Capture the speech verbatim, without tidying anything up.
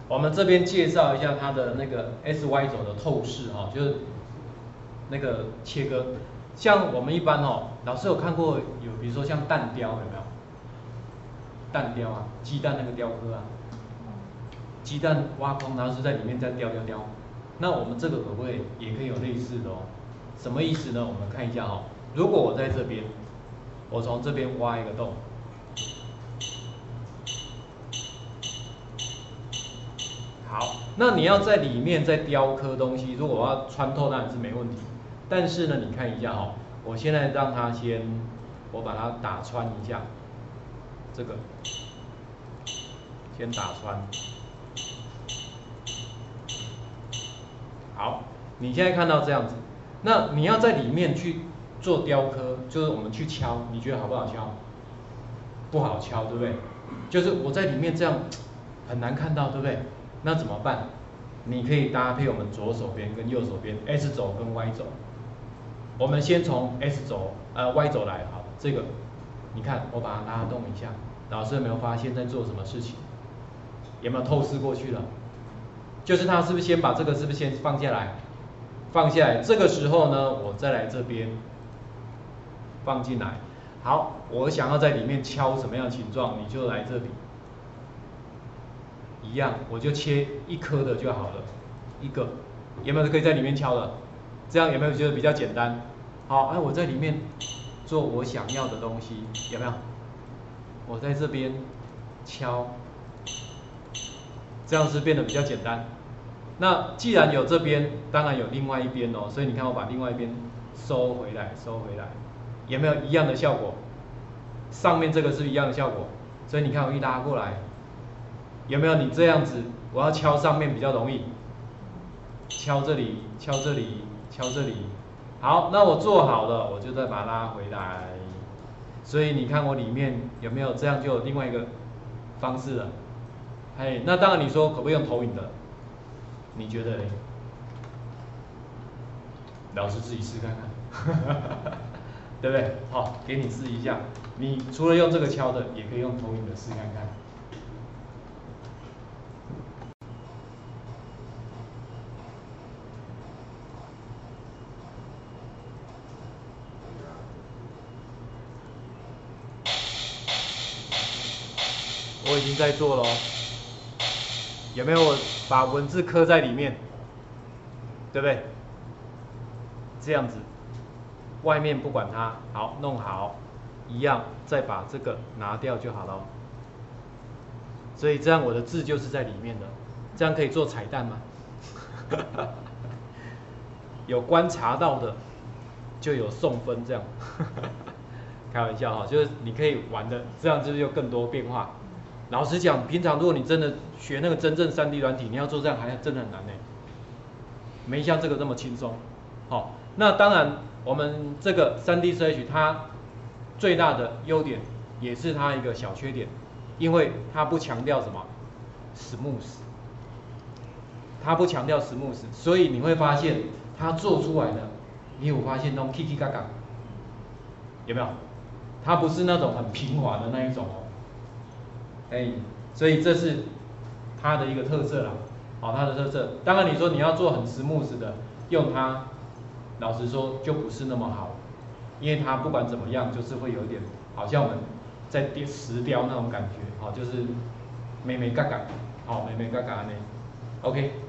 我们这边介绍一下它的那个 S Y 轴的透视哈、哦，就是那个切割。像我们一般哦，老师有看过有，比如说像蛋雕有没有？蛋雕啊，鸡蛋那个雕刻啊，鸡蛋挖空，然后是在里面再雕雕雕。那我们这个可不可以也可以有类似的哦？什么意思呢？我们看一下哦。如果我在这边，我从这边挖一个洞，好，那你要在里面再雕刻东西，如果我要穿透当然是没问题。但是呢，你看一下哦，我现在让它先，我把它打穿一下，这个先打穿。好，你现在看到这样子，那你要在里面去做雕刻，就是我们去敲，你觉得好不好敲？不好敲，对不对？就是我在里面这样很难看到，对不对？那怎么办？你可以搭配我们左手边跟右手边 S 轴跟 Y 轴。我们先从 S 轴呃 Y 轴来，好，这个你看我把它拉动一下，老师有没有发现在做什么事情？有没有透视过去了？就是他是不是先把这个是不是先放下来？放下来，这个时候呢，我再来这边放进来。好，我想要在里面敲什么样的形状，你就来这里，一样，我就切一颗的就好了，一个，有没有可以在里面敲的？这样有没有觉得比较简单？好，哎，我在里面做我想要的东西，有没有？我在这边敲，这样是变得比较简单。那既然有这边，当然有另外一边哦，所以你看我把另外一边收回来，收回来，有没有一样的效果？上面这个是一样的效果，所以你看我一拉过来，有没有你这样子？我要敲上面比较容易，敲这里，敲这里，敲这里。好，那我做好了，我就再把它拉回来。所以你看我里面有没有这样就有另外一个方式了？哎，那当然你说可不可以用投影的？你觉得嘞？老师自己试看看，对不对？好，给你试一下。你除了用这个敲的，也可以用投影的试看看。我已经在做了哦，有没有我把文字刻在里面？对不对？这样子，外面不管它，好弄好，一样再把这个拿掉就好了。所以这样我的字就是在里面的，这样可以做彩蛋吗？有观察到的就有送分，这样。开玩笑哈，就是你可以玩的，这样就是有更多变化。老实讲，平常如果你真的学那个真正三 D 软体，你要做这样还真的很难呢，没像这个这么轻松。好，那当然我们这个三 D C H 它最大的优点，也是它一个小缺点，因为它不强调什么 smooth， 它不强调 smooth， 所以你会发现它做出来的，你有发现那种 kiki 嘎嘎，有没有？它不是那种很平滑的那一种哦，哎，所以这是它的一个特色啦，好，它的特色。当然你说你要做很smooth的，用它，老实说就不是那么好，因为它不管怎么样，就是会有一点好像我们在雕石雕那种感觉，好，就是美美嘎嘎，好，美美嘎嘎呢 ，OK。